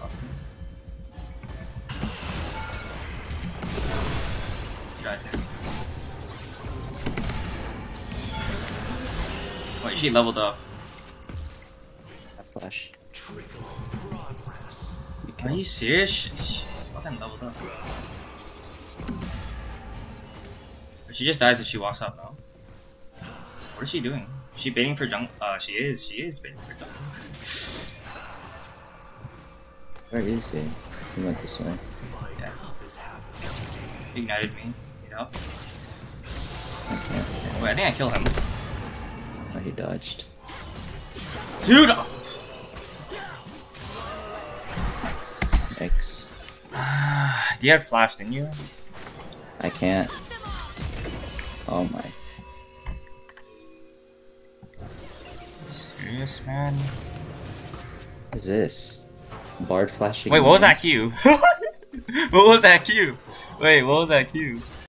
Awesome. Guys, wait, she leveled up. That flash. Are you serious? She fucking leveled up. But she just dies if she walks out, no? What is she doing? Is she baiting for junk? She is baiting for junk. Where is he? He went this way. Yeah. Ignited me, you know? Okay. Wait, I think I killed him. Oh, he dodged. Dude! X. You had flash, didn't you? I can't. Oh my. Are you serious, man? What is this? Bard flashing. Wait, what was that Q? What was that Q? Wait, what was that Q?